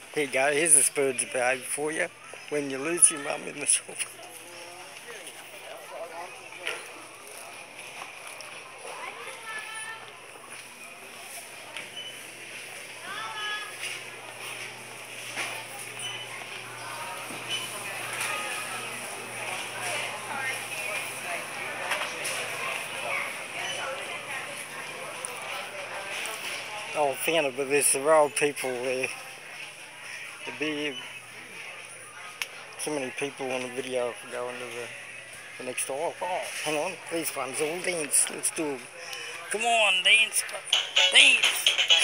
Here you go, here's a bird's behaviour for you when you lose your mum in the shop. Oh, I found it, but there's the old people there. There'd be so many people on the video if we go into the next aisle. Oh, hang on, these ones all dance. Let's do them. Come on, dance, dance.